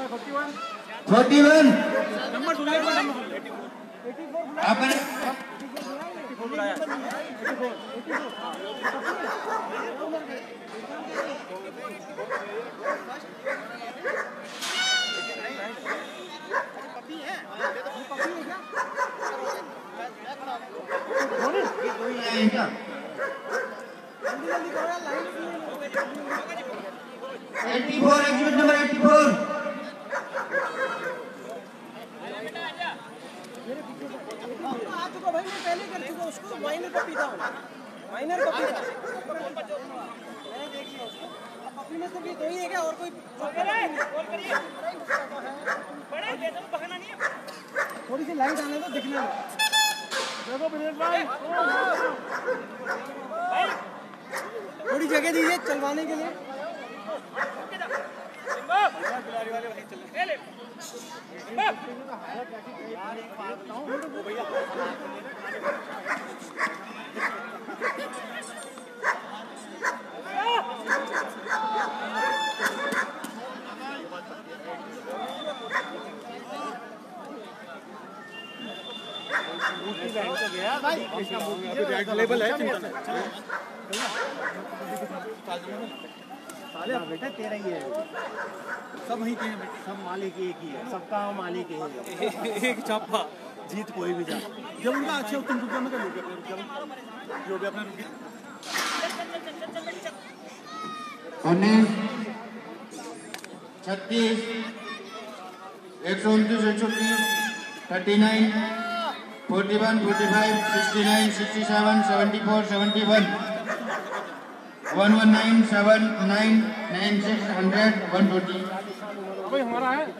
41 84 exhibit number 84 आ चुका भाई, मैं पहले कर चुका उसको, माइनर को पीता हूँ, माइनर को पीता मैंने देख लिया उसको। अब पपी में से भी दो ही है क्या, और कोई थोड़ी सी लाइट आने दो दिखने में। थोड़ी जगह दीजिए चलवाने के लिए। बेटा तेरा ही है, सब वहीं के हैं, सब मालिक एक ही है, सबका मालिक एक छापा, जीत कोई भी जा। जब उनका अच्छे तुम रुक जाओ, जो भी अपना रुके 19 36 129 130 39 41 45 69 67 74 71 119 79 96 100 120 भाई हमारा है।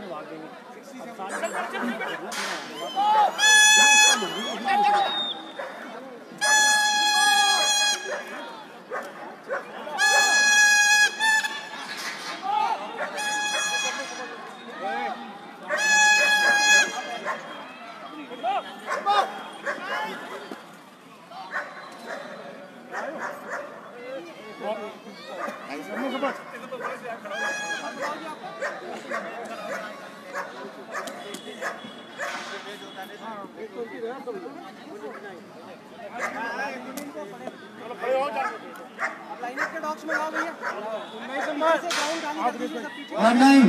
लाइनअप के डॉक्स में आओ भैया। और नहीं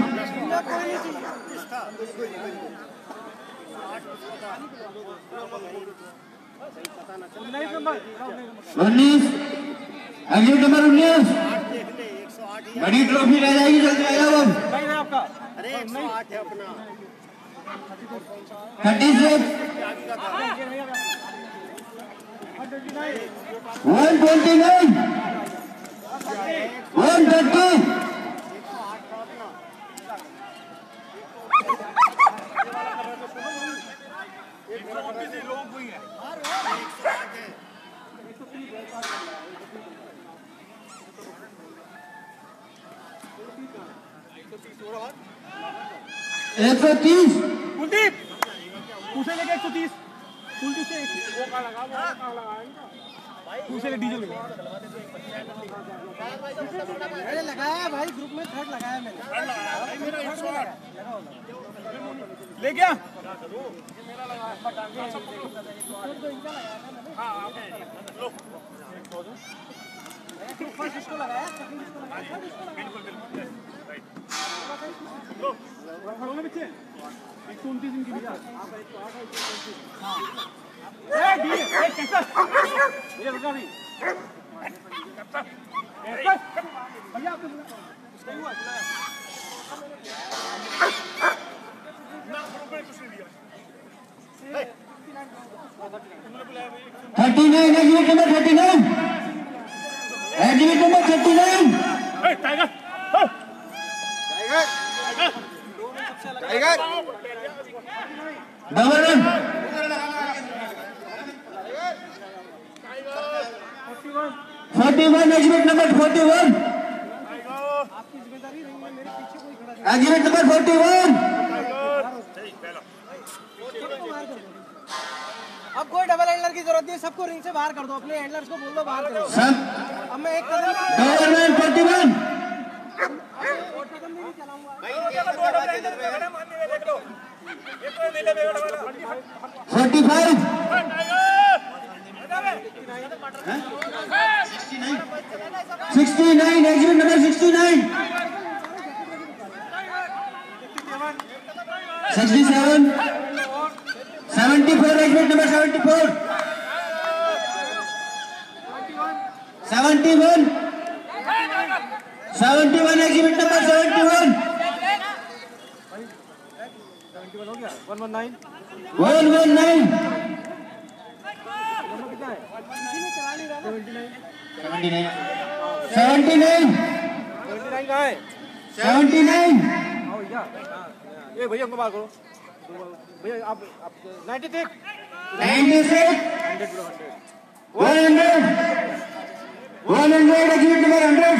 19 एग्जिट नंबर 19 बड़ी ट्रॉफी रह जाएगी, जल्दी आ जाओ। आपका अरे 108 है अपना 36 129 130 130 कुलदीप उसे लेके 130 कुलदीप से वो कहाँ लगा, वो कहाँ लगा उसे डीजल मैंने लगाया भाई, ग्रुप में थर्ड लगाया मैंने। ले गया फर्स्ट इसको लगाया, सेकंड इसको लगाया, थर्ड इसको लगाया। बच्चे 129 इनकी भैया भैया रुका नहीं भैया आपको उसका हुआ 39 exit number 39 exit number 39 tiger tiger double run 41 exit number 41 आपकी जिम्मेदारी नहीं है, मेरे पीछे कोई खड़ा नहीं। एग्जिट नंबर 41 अब कोई डबल हैंडलर की जरूरत नहीं है, सबको रिंग से बाहर कर दो, अपने हैंडलर्स को बोल दो बाहर करो। सब अब मैं एक कदम डबल रन 41 नहीं चलाऊंगा। 45 69 exhibit number 69 67 74 exhibit number 74 71 exhibit number 71 119 119 79 कहाँ है 79 आओ भैया ये भैया हमको बात करो भैया आप 96 96 100 exhibit number 100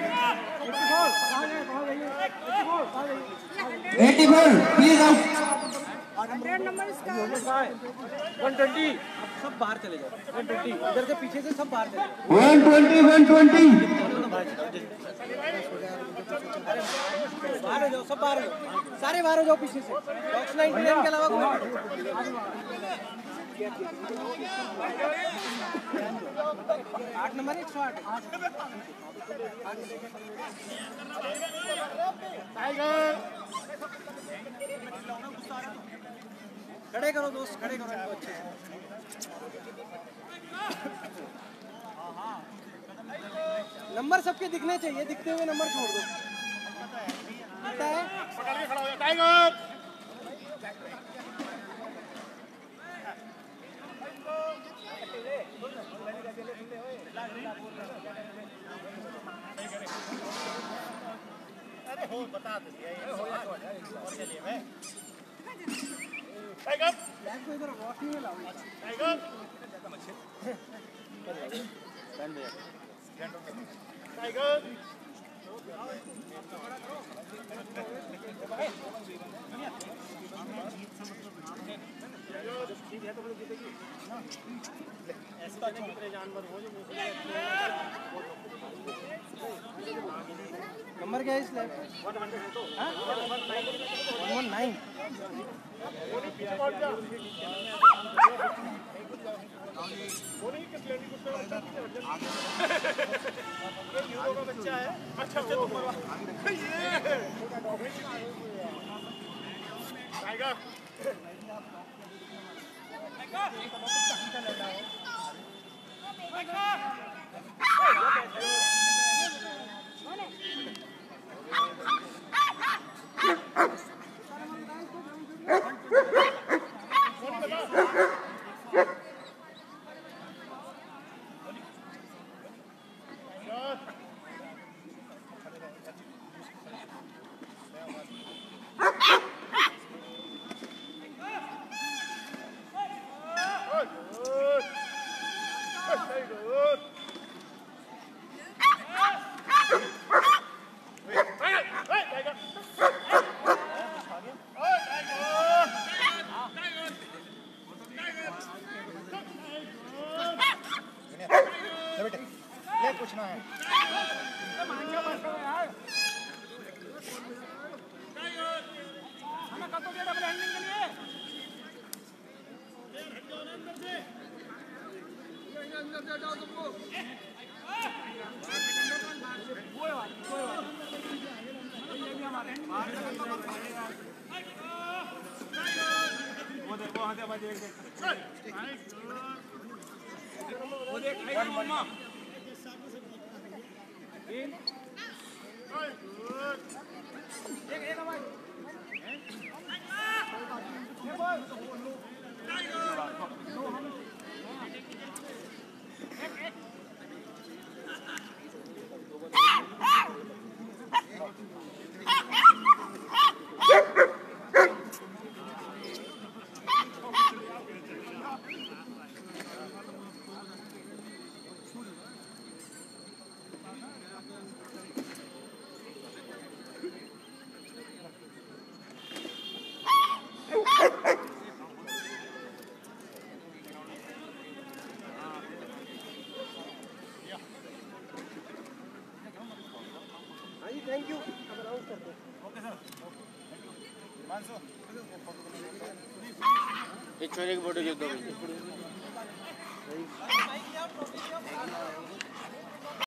84 please out 120 सब बाहर चले जाओ 120 इधर से पीछे से सब बाहर चले जाओ 120 बाहर हो जाओ, सब बाहर हो जाओ, सारे बाहर हो जाओ पीछे से। बॉक्स 99 के अलावा कोई 8 नंबर 108 खड़े करो दोस्त, खड़े करो इनको अच्छे से। नंबर सबके दिखने चाहिए, दिखते हुए नंबर छोड़ दो। पता है बता दे इधर वॉकिंग में लाओ। नंबर क्या है इस लैब? 119 बच्चा है। अच्छा पूछना है थैंक यू। Okay sir. एक छोरे की फोटो जो दो